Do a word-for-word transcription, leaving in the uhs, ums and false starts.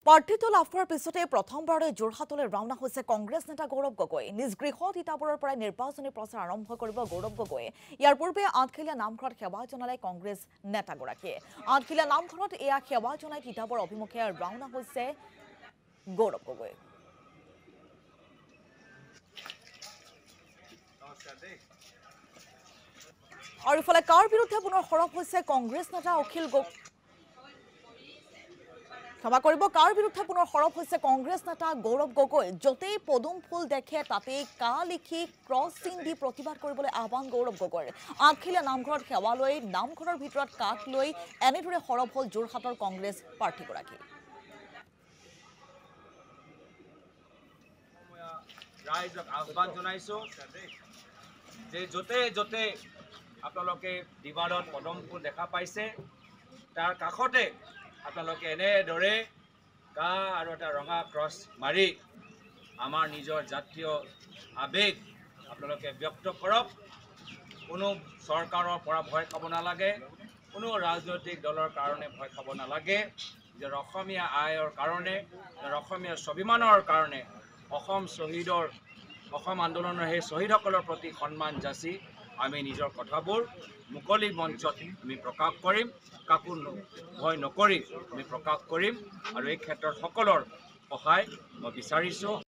প্ৰাৰ্থিত্ব লাভ কৰাৰ পিছতে প্ৰথমবাৰলৈ যোৰহাটলৈ ৰাওনা হৈছে কংগ্ৰেছ নেতা গৌৰৱ গগৈ। নিজ গৃহ তিতাবৰৰ পৰাই নিৰ্বাচনী প্ৰচাৰ আৰম্ভ কৰিব গৌৰৱ গগৈয়ে। ইয়াৰ পূৰ্বে আঠখেলীয়া নামঘৰত সেৱা জনালে কংগ্ৰেছ নেতাগৰাকীয়ে। আঠখেলীয়া নামঘৰত এয়া সেৱা জনাই তিতাবৰ অভিমুখে ৰাওনা হৈছে গৌৰৱ গগৈ। আৰু ইফালে কাৰ বিৰুদ্ধে পুনৰ সৰব হৈছে কংগ্ৰেছ নেতা অখিল গগৈ ক্ষমা কৰিব কাৰ বিৰুদ্ধে পুনৰ সৰব হৈছে কংগ্ৰেছ নেতা গৌৰৱ গগৈ। য'তেই পদুম ফুল দেখে তাতেই কা লিখি ক্ৰছ চিন দি প্ৰতিবাদ কৰিবলৈ আহ্বান গৌৰৱ গগৈৰ। আঠখেলীয়া নামঘৰত সেৱা লৈ নামঘৰৰ ভিতৰত কাক লৈ এনেদৰে সৰব হ'ল যোৰহাটৰ কংগ্ৰেছ প্ৰাৰ্থীগৰাকী। ৰাইজক আহ্বান জনাইছো যে য'তে য'তে আপোনালোকে দিৱাৰত পদম ফুল দেখা পাইছে তাৰ কাষতে আপোনালোকে এনেদৰে কা আৰু এটা ৰঙা ক্ৰছ মাৰি আমাৰ নিজৰ জাতীয় আৱেগ আপোনালোকে ব্যক্ত কৰক। কোনো চৰকাৰৰ পৰা ভয় খাব নালাগে, কোনো ৰাজনৈতিক দলৰ কাৰণে ভয় খাব নালাগে। যে অসমীয়া আইৰ কাৰণে, অসমীয়া স্বাভিমানৰ কাৰণে অসম শ্বহীদৰ অসম আন্দোলনৰ সেই শ্বহীদসকলৰ প্ৰতি সন্মান যাচি আমি নিজৰ কথাবোৰ মুকলি মঞ্চত আমি প্ৰকাশ কৰিম। কাকো ভয় নকৰি আমি প্ৰকাশ কৰিম আৰু এই ক্ষেত্ৰত সকলৰ সহায় মই বিচাৰিছোঁ।